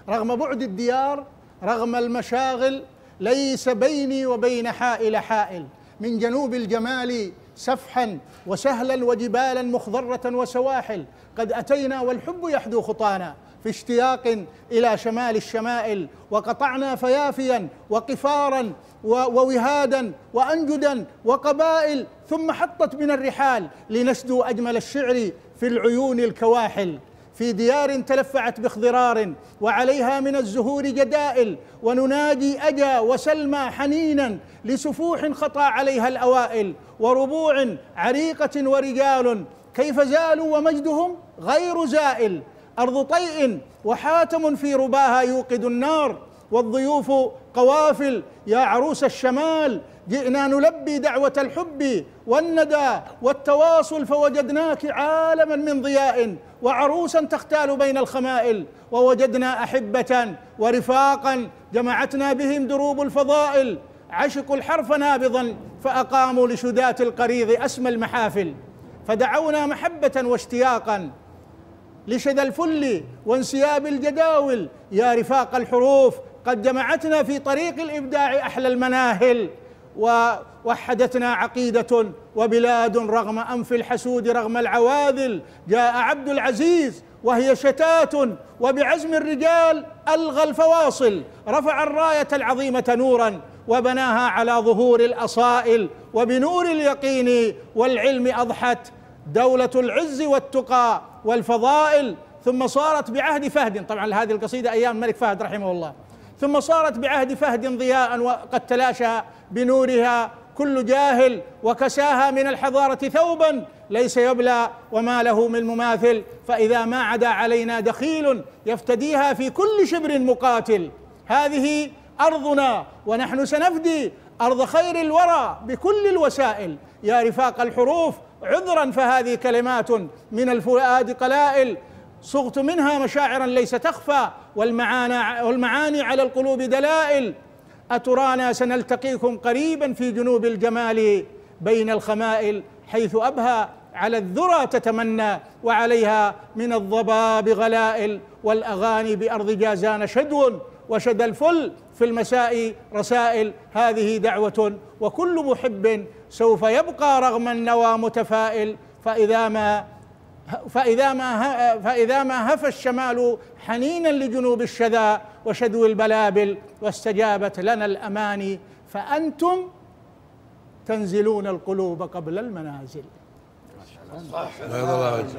رغم بعد الديار، رغم المشاغل، ليس بيني وبين حائل من جنوب الجمال سفحا وسهلا وجبالا مخضرة وسواحل. قد أتينا والحب يحدو خطانا في اشتياق إلى شمال الشمائل، وقطعنا فيافيا وقفارا ووهادا وأنجدا وقبائل، ثم حطت من الرحال لنشدو أجمل الشعر في العيون الكواحل. في ديار تلفعت باخضرار وعليها من الزهور جدائل، وننادي أجا وسلمى حنينا لسفوح خطى عليها الأوائل، وربوع عريقة ورجال كيف زالوا ومجدهم غير زائل. أرض طيء وحاتم في رباها يوقد النار، والضيوف قوافل يا عروس الشمال، جئنا نلبي دعوة الحب والندى والتواصل، فوجدناك عالما من ضياء وعروسا تختال بين الخمائل، ووجدنا أحبة ورفاقا جمعتنا بهم دروب الفضائل، عشقوا الحرف نابضا فأقاموا لشداة القريض أسمى المحافل، فدعونا محبة واشتياقا لشدى الفل وانسياب الجداول، يا رفاق الحروف قد جمعتنا في طريق الإبداع أحلى المناهل، ووحدتنا عقيدة وبلاد رغم أنف الحسود رغم العواذل. جاء عبد العزيز وهي شتات، وبعزم الرجال ألغى الفواصل، رفع الراية العظيمة نورا وبناها على ظهور الأصائل، وبنور اليقين والعلم أضحت دولة العز والتقى والفضائل. ثم صارت بعهد فهد، طبعا هذه القصيدة أيام الملك فهد رحمه الله، ثم صارت بعهد فهد ضياء وقد تلاشى بنورها كل جاهل، وكساها من الحضارة ثوبا ليس يبلى وما له من مماثل، فإذا ما عدا علينا دخيل يفتديها في كل شبر مقاتل. هذه أرضنا ونحن سنفدي أرض خير الورى بكل الوسائل، يا رفاق الحروف عذرا فهذه كلمات من الفؤاد قلائل، صغت منها مشاعرا ليس تخفى والمعاني على القلوب دلائل. أترانا سنلتقيكم قريبا في جنوب الجمال بين الخمائل، حيث أبهى على الذرى تتمنى وعليها من الضباب غلائل، والأغاني بأرض جازان شدو وشد الفل في المساء رسائل. هذه دعوة وكل محب سوف يبقى رغم النوى متفائل، فإذا ما هفى الشمال حنينا لجنوب الشذا وشدو البلابل، واستجابت لنا الأماني فأنتم تنزلون القلوب قبل المنازل.